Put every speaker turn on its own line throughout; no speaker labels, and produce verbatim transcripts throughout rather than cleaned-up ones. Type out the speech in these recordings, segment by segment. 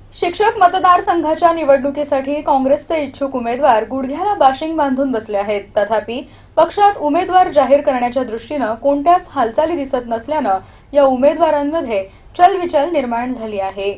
शिक्षक मतदारसंघाच्या निवडणुकीसाठी काँग्रेसचे इच्छुक उमेदवार गुडघ्याला बाशिंग बांधून बसले आहेत। तथापि पक्षात उमेदवार जाहीर करण्याच्या दृष्टीने कोणत्याच हालचाली दिसत नसल्याने या उमेदवारांमध्ये चलबिचल निर्माण झाली आहे।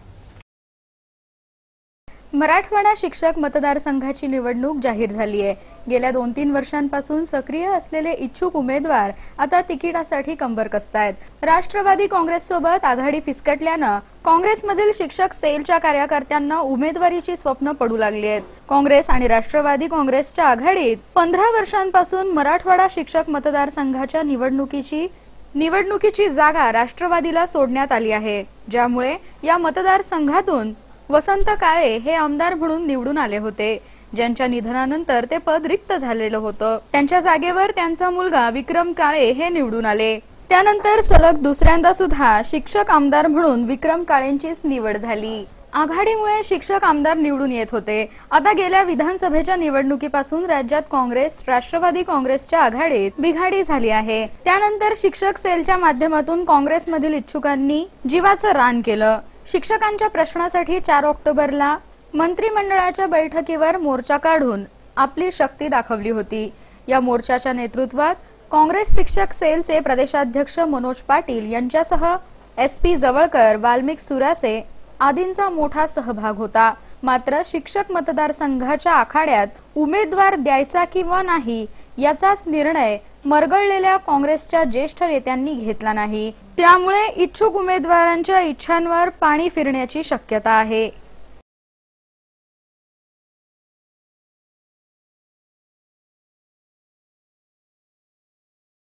मराठवाडा शिक्षक मतदारसंघाची निवडणूक जाहीर झाली आहे। गेल्या दोन तीन वर्षांपासून सक्रिय असलेले इच्छुक उमेदवार आता तिकिटासाठी कंबर कसतायत। राष्ट्रवादी काँग्रेस सोबत आघाडी फिसकटल्याने काँग्रेसमधील शिक्षक सेलच्या कार्यकर्त्यांना उमेदवारीची स्वप्न पडू लागली आहेत। काँग्रेस आणि राष्ट्रवादी काँग्रेसच्या आघाडीत पंधरा वर्षांपासून मराठवाडा शिक्षक मतदारसंघाच्या निवडणुकीची निवडणुकीची जागा राष्ट्रवादीला सोडण्यात आली आहे, ज्यामुळे या मतदारसंघातून वसंत काळे हे आमदार म्हणून निवडून आले होते, ज्यांच्या निधनानंतर ते पद रिक्त झालेलं होतं। त्यांच्या जागेवर त्यांचा मुलगा विक्रम काळे हे निवडून आले। त्यानंतर सलग दुसऱ्यांदा सुद्धा शिक्षक आमदार म्हणून विक्रम काळेंचीच निवड झाली। आघाडीमुळे शिक्षक आमदार निवडून येत होते। आता गेल्या विधानसभेच्या निवडणुकीपासून राज्यात काँग्रेस राष्ट्रवादी काँग्रेसच्या आघाडीत बिघाडी झाली आहे। त्यानंतर शिक्षक सेलच्या माध्यमातून काँग्रेसमधील इच्छुकांनी जीवाचं रान केलं। शिक्षकांच्या प्रश्नासाठी चार ऑक्टोबरला मंत्रिमंडळाच्या बैठकीवर मोर्चा काढून आपली शक्ती दाखवली होती। या मोर्चाच्या नेतृत्वात काँग्रेस शिक्षक सेलचे प्रदेशाध्यक्ष मनोज पाटील यांच्यासह एस पी जवळकर, वाल्मिक सुरासे आदींचा मोठा सहभाग होता। मात्र शिक्षक मतदारसंघाच्या आखाड्यात उमेदवार द्यायचा किंवा नाही याचाच निर्णय मरगळलेल्या काँग्रेसच्या ज्येष्ठ नेत्यांनी घेतला नाही। त्यामुळे इच्छुक उमेदवारांच्या इच्छांवर पाणी फिरण्याची शक्यता आहे।